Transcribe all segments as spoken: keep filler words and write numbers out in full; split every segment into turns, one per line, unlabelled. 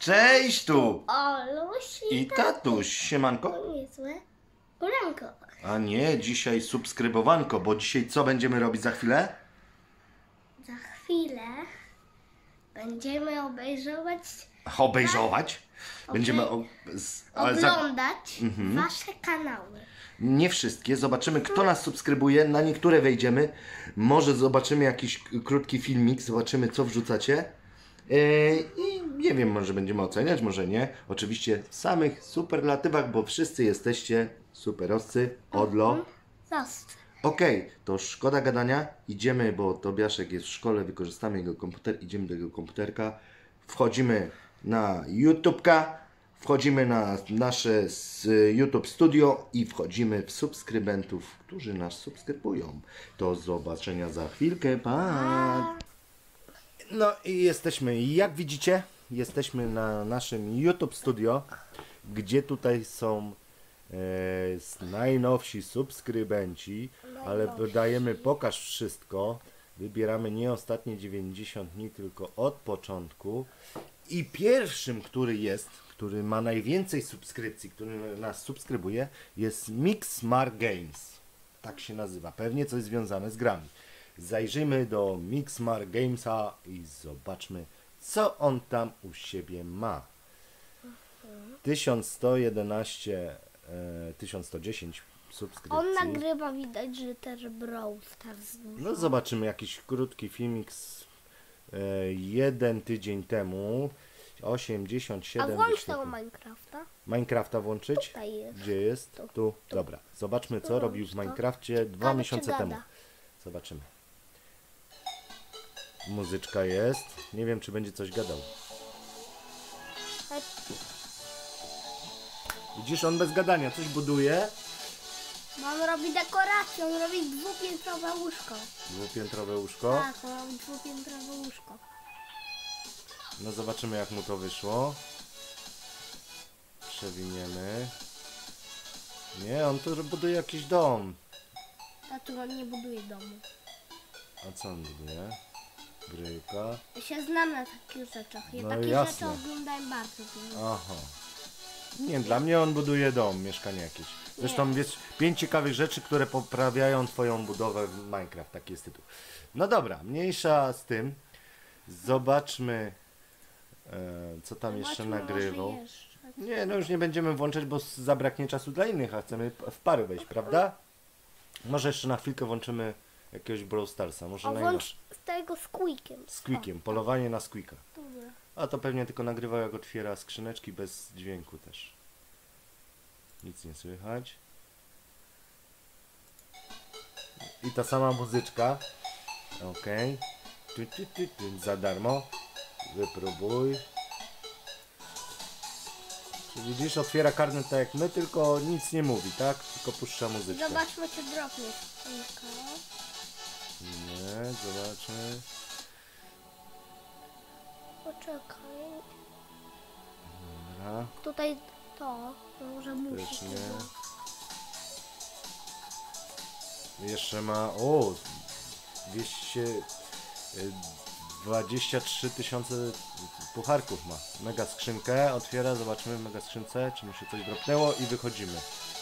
Cześć tu!
Oluś
I tatuś, siemanko.
to niezłe uranko.
A nie, dzisiaj subskrybowanko, bo dzisiaj co będziemy robić za chwilę?
Za chwilę będziemy obejrzywać,
Obejrzować? Będziemy o... z- ale za-
oglądać wasze kanały.
Nie wszystkie, zobaczymy kto nas subskrybuje, na niektóre wejdziemy, może zobaczymy jakiś k- krótki filmik, zobaczymy co wrzucacie. Yy, I nie wiem, może będziemy oceniać, może nie. Oczywiście w samych superlatywach, bo wszyscy jesteście superowcy, odlo.
Zostaw.
Okej, to szkoda gadania, idziemy, bo Tobiaszek jest w szkole, wykorzystamy jego komputer, idziemy do jego komputerka, wchodzimy na YouTubeka, wchodzimy na nasze z YouTube Studio i wchodzimy w subskrybentów, którzy nas subskrybują. Do zobaczenia za chwilkę, pa! No i jesteśmy, jak widzicie, jesteśmy na naszym YouTube Studio, gdzie tutaj są e, najnowsi subskrybenci, ale wydajemy pokaż wszystko, wybieramy nie ostatnie dziewięćdziesiąt dni, tylko od początku i pierwszym, który jest, który ma najwięcej subskrypcji, który nas subskrybuje, jest Mixmar Games, tak się nazywa, pewnie coś związane z grami. Zajrzyjmy do Mixmar Gamesa i zobaczmy, co on tam u siebie ma. tysiąc sto jedenaście, e, tysiąc sto dziesięć subskrypcji.
On nagrywa, widać, że też Brawl Stars dużo.
No zobaczymy jakiś krótki filmik z e, jeden tydzień temu. osiemdziesiąt
A
siedem
włącz
wyświetleń.
tego Minecrafta.
Minecrafta włączyć?
Tutaj jest.
Gdzie jest?
Tu,
Tu. Dobra. Zobaczmy co robił w
to.
Minecrafcie dwa
Ciekawe,
miesiące
czy
temu.
gada.
Zobaczymy. Muzyczka jest. Nie wiem czy będzie coś gadał. Widzisz, on bez gadania coś buduje.
Bo on robi dekorację, on robi dwupiętrowe łóżko.
Dwupiętrowe łóżko.
Tak, on robi dwupiętrowe łóżko.
No zobaczymy jak mu to wyszło. Przewiniemy. Nie, on tu buduje jakiś dom.
Dlaczego on nie buduje domu?
A co on buduje? Bryka.
Ja się znam na takich rzeczach. Ja
No
takie
jasne.
rzeczy oglądałem bardzo dużo.
Aha. Nie, dla mnie on buduje dom, mieszkanie jakieś. Zresztą jest pięć ciekawych rzeczy, które poprawiają twoją budowę w Minecraft. Taki jest tytuł. No dobra, mniejsza z tym. Zobaczmy, e, co tam jeszcze
Zobaczmy,
nagrywał.
może jeszcze.
Nie, no już nie będziemy włączać, bo s- zabraknie czasu dla innych, a chcemy p- w pary wejść, prawda? Może jeszcze na chwilkę włączymy jakiegoś Brawl Starsa, może
O,
najnowszy.
włącz z tego z Quickiem.
Z Quickiem, polowanie na Squeaka.
Dobra.
A to pewnie tylko nagrywał jak otwiera skrzyneczki bez dźwięku też. Nic nie słychać. I ta sama muzyczka. Okej. Tu, tu, tu, tu. Za darmo. Wypróbuj. Czy widzisz, otwiera karnet tak jak my, tylko nic nie mówi, tak? Tylko puszcza muzyczkę.
Zobaczmy, czy dropnie skrzynka.
Nie, zobaczmy.
Poczekaj.
Dobra.
Tutaj to. Może musi
Też
to
nie.
być.
Jeszcze ma, o, dwieście dwadzieścia trzy tysiące pucharków ma. Mega skrzynkę, otwiera, zobaczmy w mega skrzynce, czy mu się coś dropnęło i wychodzimy.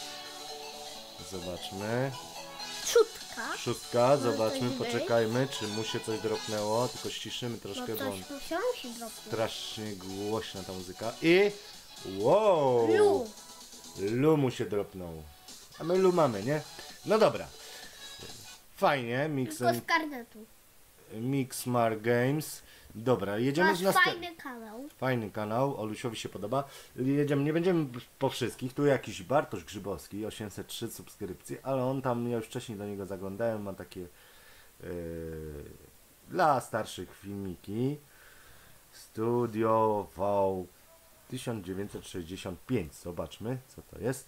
Zobaczmy.
Trzutka.
Szóstka,
Może
zobaczmy,
coś być?
poczekajmy, czy mu się coś dropnęło, tylko ściszymy
No
troszkę, bo on
coś musiało się dropnąć.
strasznie głośna ta muzyka. I, wow!
Lu.
Lu mu się dropnął. A my Lu mamy, nie? No dobra. Fajnie, Mix,
Tylko z karnetu.
Mixmar Games. Dobra, jedziemy
Masz
z następnym.
fajny kanał.
Fajny kanał, Olusiowi się podoba. Jedziemy, nie będziemy po wszystkich. Tu jakiś Bartosz Grzybowski, osiemset trzy subskrypcji, ale on tam, ja już wcześniej do niego zaglądałem, ma takie yy, dla starszych filmiki. Studio V tysiąc dziewięćset sześćdziesiąt pięć. Zobaczmy, co to jest.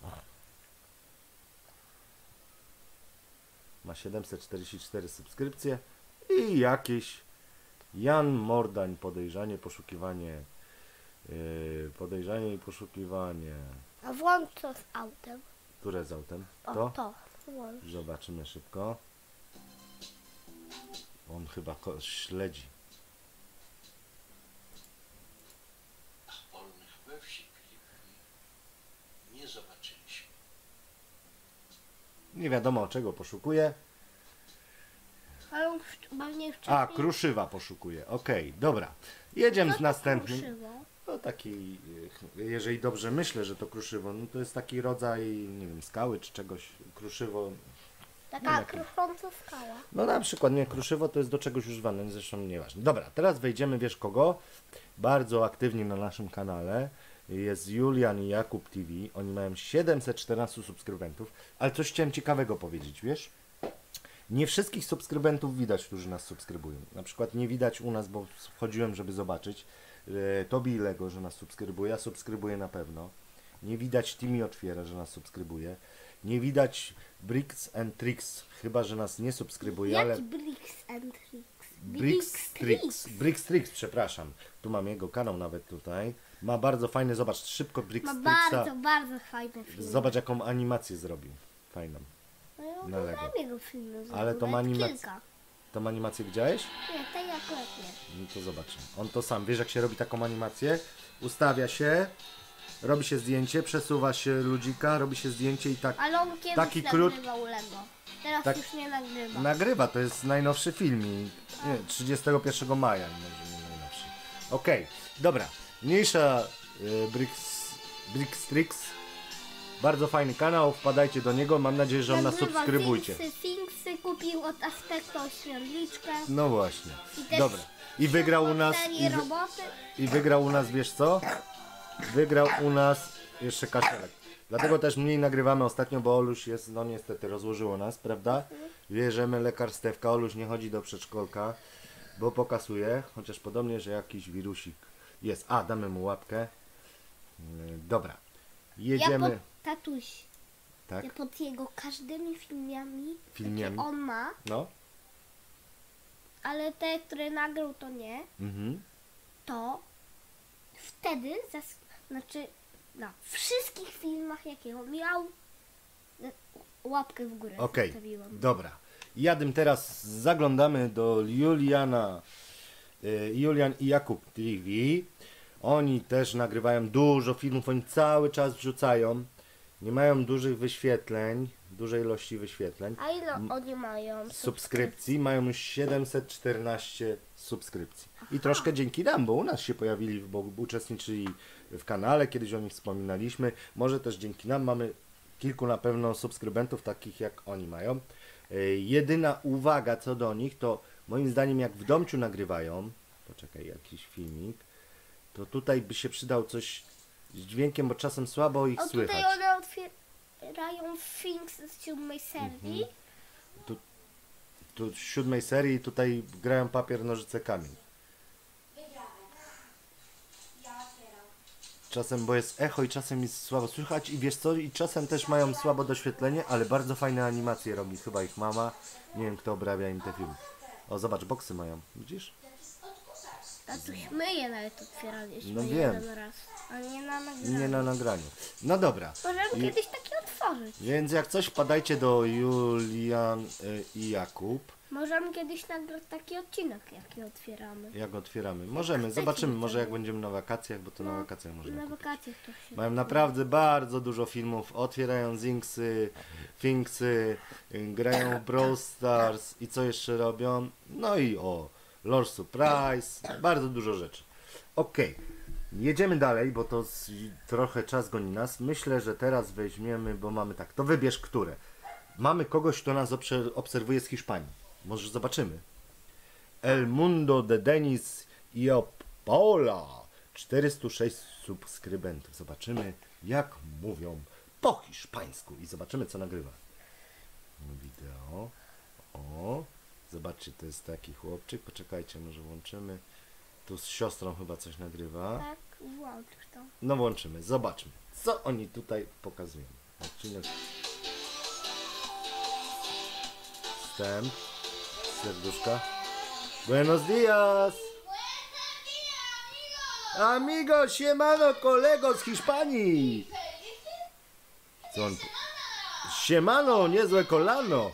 Ma siedemset czterdzieści cztery subskrypcje i jakieś Jan Mordań, podejrzanie, poszukiwanie, yy, podejrzanie i poszukiwanie.
A włącz to z autem.
Które z autem?
O,
To?
to. Włącz.
Zobaczymy szybko. On chyba ko- śledzi.
On
zobaczyliśmy. Nie wiadomo czego poszukuje.
Ale on pewnie już
A, kruszywa poszukuje. Okej, dobra. Jedziemy z następnym.
kruszywo.
No taki, y, jeżeli dobrze myślę, że to kruszywo, no to jest taki rodzaj, nie wiem, skały czy czegoś, kruszywo.
Taka
Nie,
krusząca skała.
No na przykład, nie, kruszywo to jest do czegoś używane, zresztą nieważne. Dobra, teraz wejdziemy, wiesz kogo? Bardzo aktywni na naszym kanale jest Julian i Jakub T V. Oni mają siedemset czternaście subskrybentów, ale coś chciałem ciekawego powiedzieć, wiesz? Nie wszystkich subskrybentów widać, którzy nas subskrybują. Na przykład nie widać u nas, bo wchodziłem, żeby zobaczyć. E, Tobi Lego, że nas subskrybuje, ja subskrybuję na pewno. Nie widać Timmy Otwiera, że nas subskrybuje. Nie widać Bricks and Tricks, chyba że nas nie subskrybuje,
Jaki
ale...
Bricks and Tricks?
Bricks Tricks, Bricks Tricks, przepraszam. Tu mam jego kanał nawet tutaj. Ma bardzo fajny, zobacz, szybko Bricks
Ma
Tricksa.
bardzo, bardzo fajne filmy.
Zobacz jaką animację zrobił. Fajną.
No ja
na Lego.
oglądam jego filmy.
Ale to ma
nawet
animację.
kilka.
Tą animację widziałeś?
Nie, tej akurat nie.
No to zobaczmy. On to sam, wiesz jak się robi taką animację? Ustawia się, robi się zdjęcie, przesuwa się ludzika, robi się zdjęcie i tak
Ale on kiedyś
Taki krót-
nagrywał Lego. Teraz
Tak-
już nie nagrywa.
nagrywa. To jest najnowszy filmik. Nie, trzydziestego pierwszego maja, może nie najnowszy. Okej, dobra. Mniejsza y, Bricks, Bricks Tricks. Bardzo fajny kanał, wpadajcie do niego. Mam nadzieję, że on nas
Nagrywa
subskrybujcie.
Finksy, Finksy kupił od Aspekto świąteczkę.
No właśnie.
I też
Dobra. I wygrał u nas.
serię
I, wy,
roboty.
I wygrał u nas, wiesz co? Wygrał u nas jeszcze kaszelek. Dlatego też mniej nagrywamy ostatnio, bo Oluś jest, no niestety rozłożyło nas, prawda? Bierzemy lekarstewka, Oluś nie chodzi do przedszkolka, bo pokasuje, chociaż podobnie, że jakiś wirusik jest. A, damy mu łapkę. Yy, Dobra.
Ja
Jedziemy.
pod tatuś.
Tak?
Ja pod jego każdymi filmami,
Filmami.
jakie on ma,
No.
ale te, które nagrał, to nie,
Mhm.
to wtedy, zas, znaczy na wszystkich filmach, jakie on miał, e, łapkę w górę
Okej,
zostawiłam.
dobra. Jadę teraz, zaglądamy do Juliana, y, Julian i Jakub T V. Oni też nagrywają dużo filmów, oni cały czas wrzucają. Nie mają dużych wyświetleń, dużej ilości wyświetleń.
A ile oni mają
Subskrypcji mają już siedemset czternaście subskrypcji. I troszkę dzięki nam, bo u nas się pojawili, bo uczestniczyli w kanale, kiedyś o nich wspominaliśmy. Może też dzięki nam mamy kilku na pewno subskrybentów takich jak oni mają. Yy, jedyna uwaga co do nich to moim zdaniem jak w domciu nagrywają, poczekaj jakiś filmik, to tutaj by się przydał coś z dźwiękiem, bo czasem słabo ich
O,
słychać.
tutaj one otwierają Finks z siódmej serii.
Tu z siódmej serii tutaj grają papier, nożyce, kamień. Czasem, bo jest echo i czasem jest słabo słychać i wiesz co, i czasem też mają słabo doświetlenie, ale bardzo fajne animacje robi chyba ich mama. Nie wiem kto obrabia im te filmy. O zobacz, boksy mają, widzisz?
Tatuś myje nawet otwieraliśmy
No wiem.
jeden raz, a nie na nagraniu.
Nie na nagraniu. No dobra.
Możemy
I-
kiedyś takie otworzyć.
Więc jak coś padajcie do Julian y, i Jakub.
Możemy kiedyś nagrać taki odcinek, jaki otwieramy.
Jak otwieramy? Możemy,
chcecie,
zobaczymy,
to
może
nie.
jak będziemy na wakacjach, bo to na
No,
wakacjach można
Na
kupić.
wakacjach to się...
Mają naprawdę bardzo dużo filmów, otwierają Zinksy, Finksy, y, grają w Brawl Stars i co jeszcze robią? No i o, Lord Surprise, bardzo dużo rzeczy. Okej, jedziemy dalej, bo to z, trochę czas goni nas. Myślę, że teraz weźmiemy, bo mamy tak, to wybierz które. Mamy kogoś, kto nas obser- obserwuje z Hiszpanii. Może zobaczymy. El Mundo de Denis i Paola. czterysta sześć subskrybentów. Zobaczymy, jak mówią po hiszpańsku i zobaczymy, co nagrywa. Wideo. O, zobaczcie, to jest taki chłopczyk. Poczekajcie, może włączymy. Tu z siostrą chyba coś nagrywa.
Tak, włączysz to.
No włączymy, zobaczmy, co oni tutaj pokazują. Odcinek. Wstęp. Serduszka. Buenos días. Amigo, siemano, kolego z Hiszpanii. Co on... Siemano, niezłe kolano.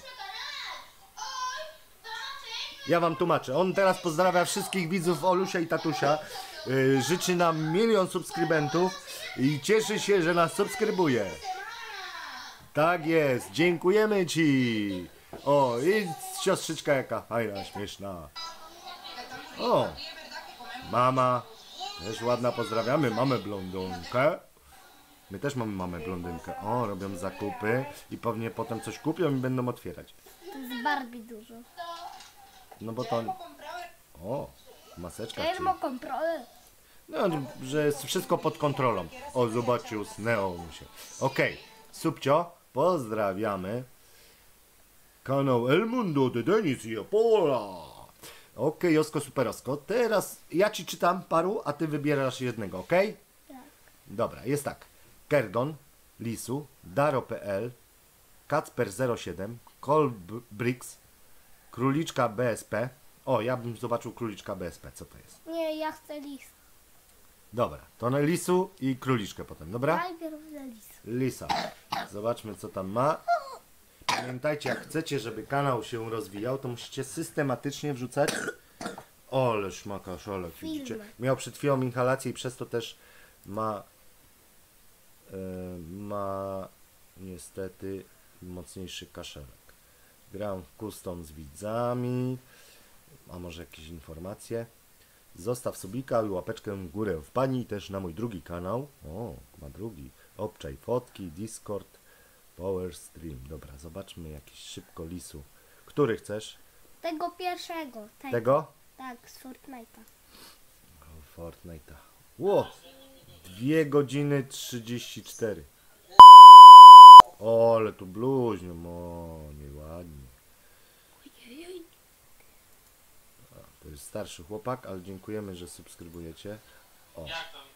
Ja wam tłumaczę. On teraz pozdrawia wszystkich widzów Olusia i Tatusia. y, życzy nam milion subskrybentów i cieszy się, że nas subskrybuje. Tak jest, dziękujemy Ci. O, i siostrzyczka jaka fajna, śmieszna. O, mama, też ładna, pozdrawiamy mamę blondynkę. My też mamy mamę blondynkę. O, robią zakupy i pewnie potem coś kupią i będą otwierać.
To jest Barbie dużo.
No bo to... O, maseczka. Czyli...
Termokontrolę.
No, że jest wszystko pod kontrolą. O, zobaczcie, usnęło mu się. Okej, okay. Subcio, pozdrawiamy. Kanał El Mundo de Denis i Apola. Okej, okay, Josko, superosko. Teraz ja Ci czytam paru, a Ty wybierasz jednego, ok?
Tak.
Dobra, jest tak. Kerdon, Lisu, Daro kropka pe el, Kacper zero siedem, Colbrix, Króliczka B S P. O, ja bym zobaczył Króliczka B S P, co to jest?
Nie, ja chcę lis.
Dobra, to na Lisu i Króliczkę potem, dobra?
Najpierw za lis.
Lisa. Zobaczmy, co tam ma. Pamiętajcie, jak chcecie, żeby kanał się rozwijał, to musicie systematycznie wrzucać. Ole szmaka szolek, widzicie? Miał przed chwilą inhalację i przez to też ma yy, ma niestety mocniejszy kaszelek. Gram w custom z widzami. A może jakieś informacje? Zostaw subika i łapeczkę w górę w pani też na mój drugi kanał. O, ma drugi. Obczaj fotki, Discord, Power Stream. Dobra, zobaczmy jakiś szybko lisu. Który chcesz?
Tego pierwszego. Tego?
Tego?
Tak, z Fortnite'a.
O, Fortnite'a. Ło! dwie godziny trzydzieści cztery. O, ale tu bluźnią. O, nieładnie. To jest starszy chłopak, ale dziękujemy, że subskrybujecie. O.
Jak tam?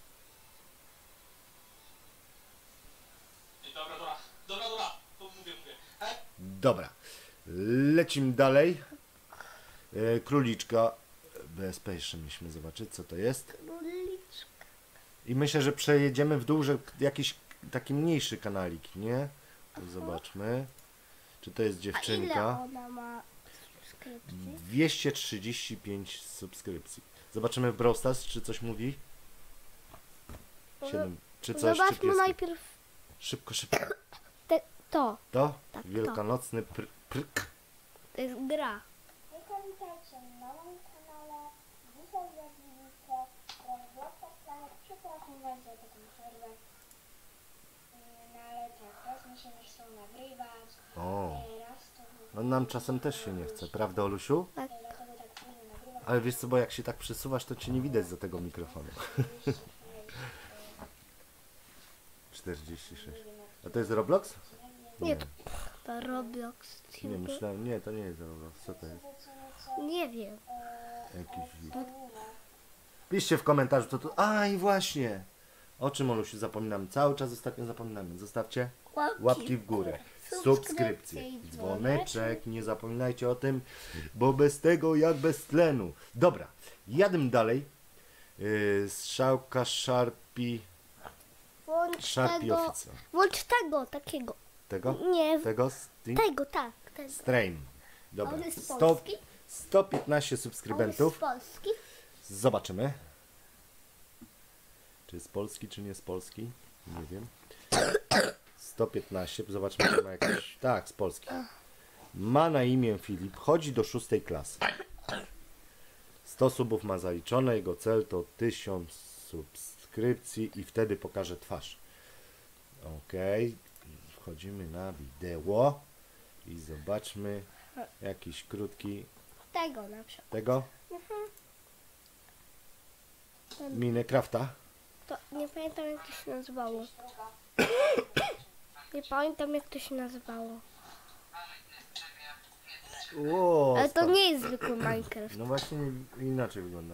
Dobra, dobra, dobra, dobra, to mówię, mówię. He?
Dobra, lecimy dalej. E, Króliczka B S P jeszcze mieliśmy zobaczyć, co to jest.
Króliczka.
I myślę, że przejedziemy w dół, że jakiś taki mniejszy kanalik, nie? Zobaczmy, czy to jest
A ile
dziewczynka.
ona ma subskrypcji?
dwieście trzydzieści pięć subskrypcji. Zobaczymy w Brawl Stars, czy coś mówi. siedem, czy coś, czy
Zobaczmy
pieski.
najpierw
Szybko, szybko.
te, to.
To?
Tak, to.
Wielkanocny pr pryk.
To jest gra.
Witajcie na moim kanale. Dzisiaj jak widzicie rozgłoszę stanie. Przepraszam Was za taką przerwę. No ale tak, raz mi się nie chcą nagrywać.
O,
Raz to
no nam czasem też się nie chce, prawda Olusiu?
Tak.
dlatego tak trudno nagrywać.
Ale wiesz co, bo jak się tak przesuwasz, to cię nie widać za tego mikrofonu. czterdzieści sześć. A to jest Roblox?
Nie, to, to Roblox.
Nie, myślałem, nie, to nie jest Roblox. Co to jest?
Nie wiem.
Jakiś... Piszcie w komentarzu, co to... A i właśnie! O czym, Olusiu, zapominamy? Cały czas ostatnio zapominamy. Zostawcie łapki w górę, subskrypcje, dzwoneczek, nie zapominajcie o tym, bo bez tego jak bez tlenu. Dobra, jadę dalej. Yy, strzałka Sharpie,
Włącz
Sharpie
tego.
Officer.
Włącz tego, takiego.
Tego?
Nie,
Tego? Sting?
tego, tak. Tego.
Strain. Dobra,
On jest
sto,
polski?
sto piętnaście
On jest
subskrybentów.
z Polski.
Zobaczymy. Czy jest polski, czy nie jest polski? Nie wiem. sto piętnaście, zobaczmy, czy ma jakiś... Tak, z Polski. Ma na imię Filip, chodzi do szóstej klasy. sto subów ma zaliczone, jego cel to tysiąc subskrypcji i wtedy pokaże twarz. Ok, wchodzimy na wideo i zobaczmy jakiś krótki
Tego na przykład.
tego Minecrafta.
To nie pamiętam jak to się nazywało. Nie pamiętam jak to się nazywało.
Ło,
Ale to
stary.
nie jest zwykły Minecraft.
No właśnie inaczej wygląda.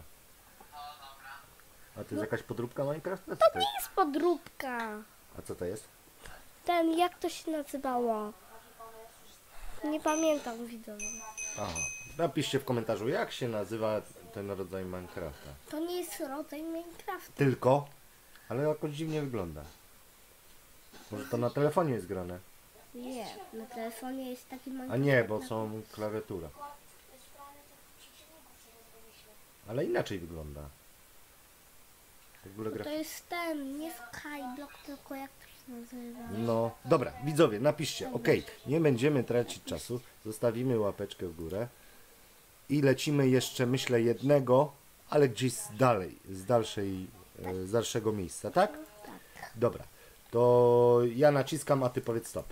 A to jest jakaś podróbka Minecrafta? Co
To
to
nie
jest?
jest podróbka.
A co to jest?
Ten, jak to się nazywało? Nie pamiętam, widzowie.
Aha. Napiszcie w komentarzu, jak się nazywa ten rodzaj Minecrafta.
To nie jest rodzaj Minecraft.
Tylko, ale jakoś dziwnie wygląda. Może to na telefonie jest grane?
Nie, na telefonie jest taki
A
Minecraft.
nie, bo są klawiatura. Ale inaczej wygląda. W ogóle
To
grafika.
jest ten, nie Skyblock, tylko jak to się nazywa?
No, dobra, widzowie, napiszcie. Ok, nie będziemy tracić czasu. Zostawimy łapeczkę w górę. I lecimy jeszcze, myślę, jednego, ale gdzieś z dalej, z dalszej, e, z dalszego miejsca, tak?
Tak.
Dobra, to ja naciskam, a ty powiedz stop.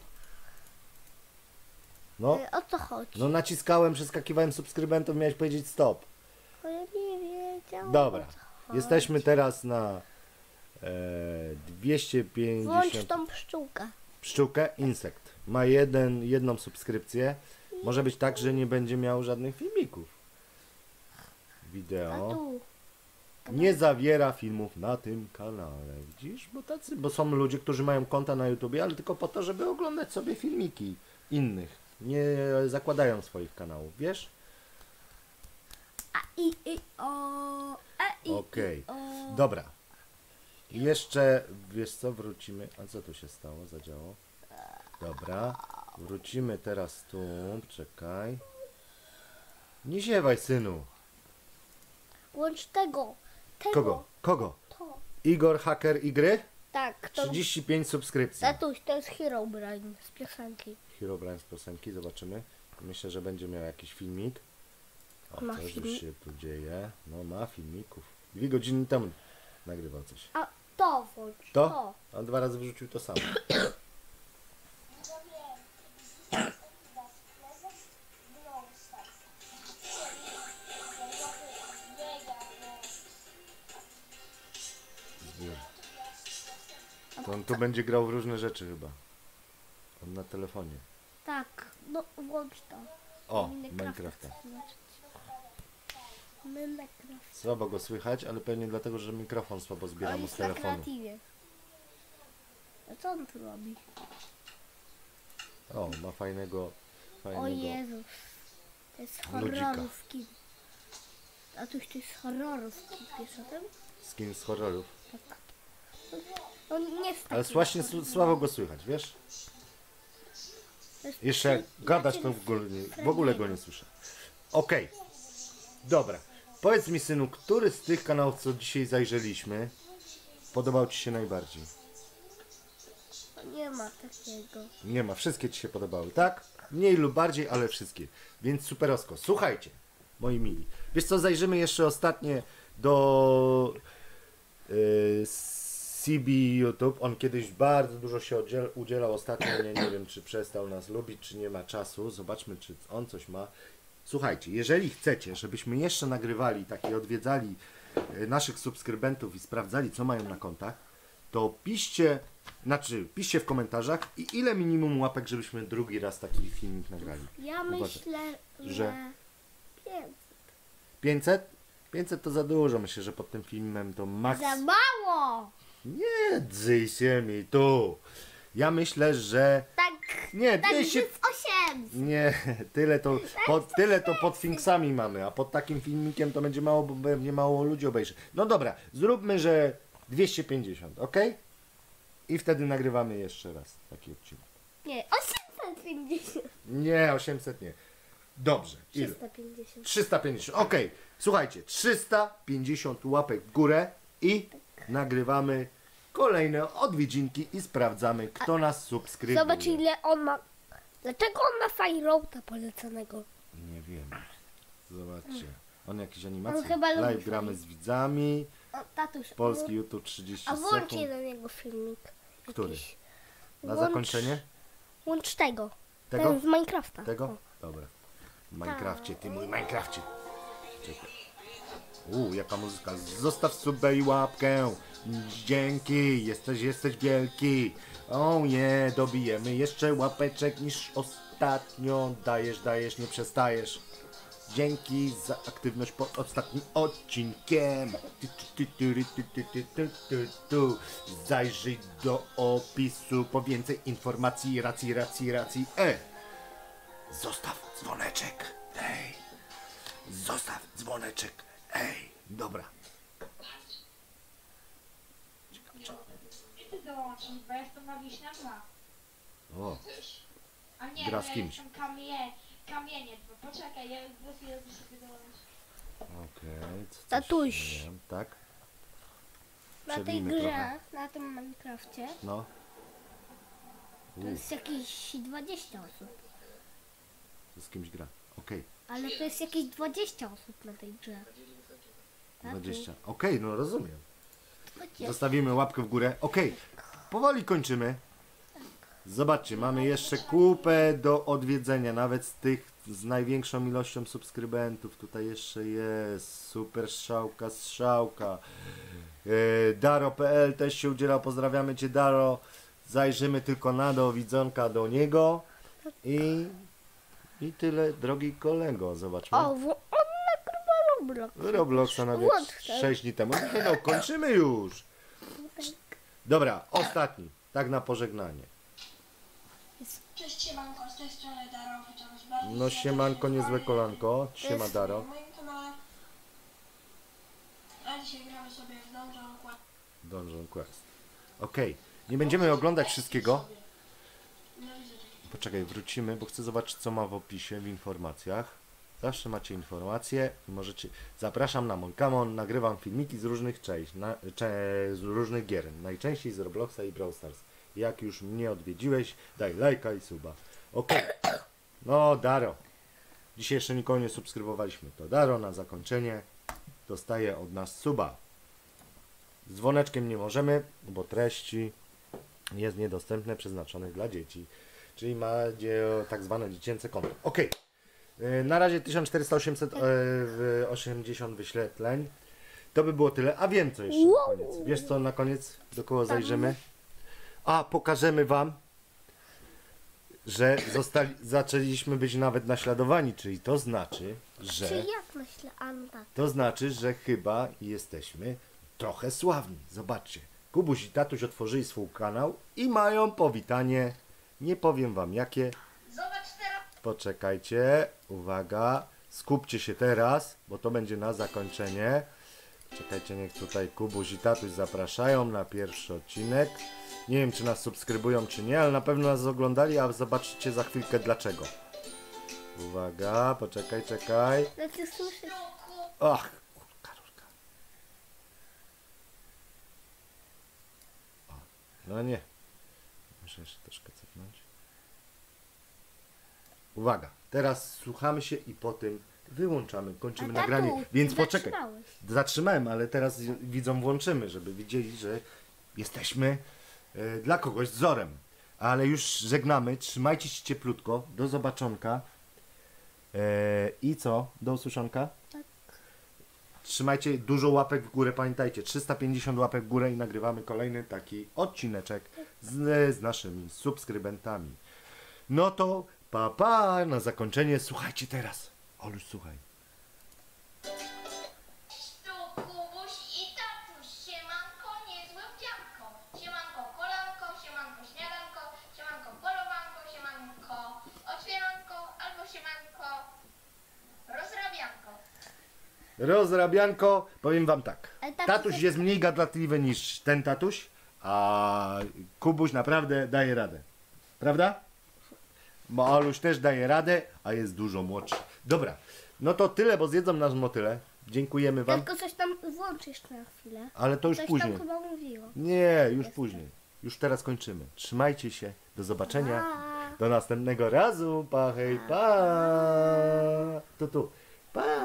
No,
Y, O co chodzi?
no naciskałem, przeskakiwałem subskrybentów, miałeś powiedzieć stop.
Bo ja nie wiedziałam.
Dobra,
o co chodzi.
jesteśmy teraz na e, dwieście
Włącz
pięćdziesiąt.
tą pszczółkę.
Pszczółkę Insekt. Ma jeden, jedną subskrypcję. Może być tak, że nie będzie miał żadnych filmików.
A
Wideo.
tu.
Nie zawiera filmów na tym kanale. Widzisz? Bo tacy, bo są ludzie, którzy mają konta na YouTubie, ale tylko po to, żeby oglądać sobie filmiki innych. Nie zakładają swoich kanałów, wiesz?
A i i o. A i
Okej.
i o.
Dobra. Jeszcze, wiesz co, wrócimy. A co tu się stało? Zadziało? Dobra. Wrócimy teraz tu. Czekaj. Nie ziewaj, synu.
Włącz tego. Tego.
Kogo? Kogo?
To.
Igor Hacker i gry?
Tak, to.
trzydzieści pięć subskrypcji.
Tatuś, to jest Herobrine z piosenki.
Herobrine z piosenki, zobaczymy. Myślę, że będzie miał jakiś filmik. O,
Ma
coś już
filmik?
się tu dzieje. No, ma filmików. Dwie godziny temu nagrywał coś.
A to włącz.
To?
To.
A dwa razy wyrzucił to samo. To on tu będzie grał w różne rzeczy chyba. On na telefonie.
Tak, no włącz to.
O,
Minecrafta
Minecrafta.
chcę zobaczyć. Minecraft.
Słabo go słychać, ale pewnie dlatego, że mikrofon słabo zbiera
On
mu z
jest na
telefonu.
kreatywie. A co on tu robi?
O, ma fajnego,
O
fajnego.
Jezus. To jest
Ludzika.
horrorówki. Tatuś, to jest horrorówki. Wiesz o tym?
Skin z horrorów.
Tak. No nie jest
Ale
taki
właśnie
horror.
sł- słabo go słychać, wiesz?
To jest
Jeszcze jak
przy-
gadasz, to
znaczy
w ogóle nie, w ogóle go nie słyszę. Okej. Dobra. Powiedz mi, synu, który z tych kanałów, co dzisiaj zajrzeliśmy, podobał ci się najbardziej?
Nie ma takiego.
Nie ma, wszystkie ci się podobały, tak? Mniej lub bardziej, ale wszystkie. Więc superosko. Słuchajcie, moi mili. Wiesz co, zajrzymy jeszcze ostatnie do yy, C B YouTube. On kiedyś bardzo dużo się udziel, udzielał ostatnio. Nie, nie wiem, czy przestał nas lubić, czy nie ma czasu. Zobaczmy, czy on coś ma. Słuchajcie, jeżeli chcecie, żebyśmy jeszcze nagrywali, tak i odwiedzali yy, naszych subskrybentów i sprawdzali, co mają na kontach, to piszcie, znaczy piszcie w komentarzach i ile minimum łapek, żebyśmy drugi raz taki filmik nagrali.
Ja
Uważaj,
myślę,
że-
że... pięć.
pięćset? pięćset to za dużo, myślę, że pod tym filmem to maks...
Za mało!
Nie drzyj się mi tu. Ja myślę, że...
Tak,
Nie,
tak
dwieście...
z osiem.
Nie, tyle to, pod, tyle to pod Finksami mamy, a pod takim filmikiem to będzie mało, bo pewnie mało ludzi obejrzy. No dobra, zróbmy, że dwieście pięćdziesiąt, ok? I wtedy nagrywamy jeszcze raz taki odcinek.
Nie, osiemset pięćdziesiąt.
Nie, osiemset nie. Dobrze, ile?
trzysta pięćdziesiąt.
trzysta pięćdziesiąt, ok. Słuchajcie, trzysta pięćdziesiąt łapek w górę i nagrywamy kolejne odwiedzinki i sprawdzamy, kto nas subskrybuje.
Zobacz ile on ma... Dlaczego on ma Firerouta poleconego?
Nie wiem. Zobaczcie. On jakieś animacje.
On chyba lubi
Live gramy
fajnie.
z widzami.
O, tatuś,
Polski YouTube trzydzieści
a włącz
sekund.
jeden jego filmik.
Który?
Jakiś.
Na
Włącz-
zakończenie?
Włącz tego.
Tego?
Ten z Minecrafta.
Tego?
O.
Dobra. W Minecrafcie, ty mój Minecrafcie. Czekaj. Uuu, jaka muzyka. Zostaw subę i łapkę. Dzięki, jesteś, jesteś wielki. O nie, dobijemy jeszcze łapeczek niż ostatnio. Dajesz, dajesz, nie przestajesz. Dzięki za aktywność pod ostatnim odcinkiem. Ty, ty, ty, ty, ty, ty, ty, ty, tu. Zajrzyj do opisu po więcej informacji, racji, racji, racji. E! Zostaw dzwoneczek. Ej! Zostaw dzwoneczek. Ej! Dobra.
Ty dołączysz, bo ja jestem na Wiśnia dwa.
O,
A nie,
Gra
bo
z
ja
kimś.
jestem kamie, kamienie dwa. Poczekaj, ja za chwilę sobie dołączę.
okej. co coś
Tatuś.
nie wiem, tak?
Na tej
Przewinimy
grze,
trochę.
na tym Minecrafcie,
No.
to jest jakieś dwadzieścia osób.
Z kimś gra. Okej.
Ale to jest jakieś dwadzieścia osób na tej grze. Tatu,
dwadzieścia. Okej, no rozumiem.
dwadzieścia.
Zostawimy łapkę w górę. Okej. Powoli kończymy. Zobaczcie, mamy jeszcze kupę do odwiedzenia. Nawet z tych z największą ilością subskrybentów. Tutaj jeszcze jest. Super strzałka, strzałka. Yy, Daro kropka p l też się udziela. Pozdrawiamy Cię, Daro. Zajrzymy tylko na do widzonka do niego. I, i tyle, drogi kolego. Zobaczmy.
O, w- on nagrywa Roblox.
Robloxa nawet
Włącz ten.
sześć dni temu. Nie no, kończymy już. Dobra, ostatni. Tak na pożegnanie.
Cześć siemanko, z tej strony Daro, witam was bardzo
No
serdecznie
siemanko,
w
niezłe
moim-
kolanko. Siema
jest-
Daro.
w moim kanale. A dzisiaj gramy sobie w Dungeon Quest.
Dungeon Quest. Okej, nie będziemy oglądać wszystkiego.
Nienawidzę takich.
Poczekaj, wrócimy, bo chcę zobaczyć, co ma w opisie, w informacjach. Zawsze macie informacje i możecie... Zapraszam na mój kanał, nagrywam filmiki z różnych część, na, cze, z różnych gier. Najczęściej z Robloxa i Brawl Stars. Jak już mnie odwiedziłeś, daj lajka i suba. Okej. No, Daro. Dzisiaj jeszcze nikogo nie subskrybowaliśmy. To Daro na zakończenie dostaje od nas suba. Z dzwoneczkiem nie możemy, bo treści jest niedostępne, przeznaczonych dla dzieci. Czyli ma dzie- tak zwane dziecięce konto. Ok. Na razie tysiąc czterysta osiemdziesiąt wyświetleń. To by było tyle. A wiem co jeszcze na koniec. Wiesz co na koniec? Do kogo zajrzymy? A pokażemy Wam, że zostali, zaczęliśmy być nawet naśladowani. Czyli to znaczy, że...
Czy jak myślę, Anta?
To znaczy, że chyba jesteśmy trochę sławni. Zobaczcie. Kubuś i tatuś otworzyli swój kanał i mają powitanie. Nie powiem wam jakie.
Zobacz teraz.
Poczekajcie. Uwaga. Skupcie się teraz, bo to będzie na zakończenie. Czekajcie, niech tutaj Kubuś i tatuś zapraszają na pierwszy odcinek. Nie wiem, czy nas subskrybują, czy nie, ale na pewno nas oglądali, a zobaczycie za chwilkę dlaczego. Uwaga, poczekaj, czekaj.
Znaczy słyszę,
Ach, kurka, rurka. O, no nie. Muszę jeszcze troszkę cofnąć. Uwaga, teraz słuchamy się i potem wyłączamy, kończymy
A tatu,
nagranie. Więc
ty
poczekaj.
zatrzymałeś.
Zatrzymałem, ale teraz widzom włączymy, żeby widzieli, że jesteśmy e, dla kogoś wzorem. Ale już żegnamy. Trzymajcie się cieplutko. Do zobaczonka. E, I co? Do usłyszonka?
Tak.
Trzymajcie dużo łapek w górę, pamiętajcie, trzysta pięćdziesiąt łapek w górę i nagrywamy kolejny taki odcineczek z, z naszymi subskrybentami. No to pa pa, na zakończenie słuchajcie teraz. Oluś, słuchaj.
Tu Kubuś i tatuś, siemanko, niezłe wdzianko. Siemanko kolanko, siemanko śniadanko, siemanko polowanko, siemanko otwieranko, albo siemanko rozrabianko.
Rozrabianko, powiem wam tak.
Ale tatuś
Tatuś
jest-
jest mniej gadatliwy niż ten tatuś, a Kubuś naprawdę daje radę. Prawda? Bo Oluś też daje radę, a jest dużo młodszy. Dobra, no to tyle, bo zjedzą nas motyle. Dziękujemy wam,
Tylko coś tam włączysz na chwilę.
ale to już
Coś
później.
tam chyba mówiło.
Nie, już później. Już teraz kończymy. Trzymajcie się. Do zobaczenia.
Pa.
Do następnego razu. Pa, hej, pa. Tu, tu. Pa.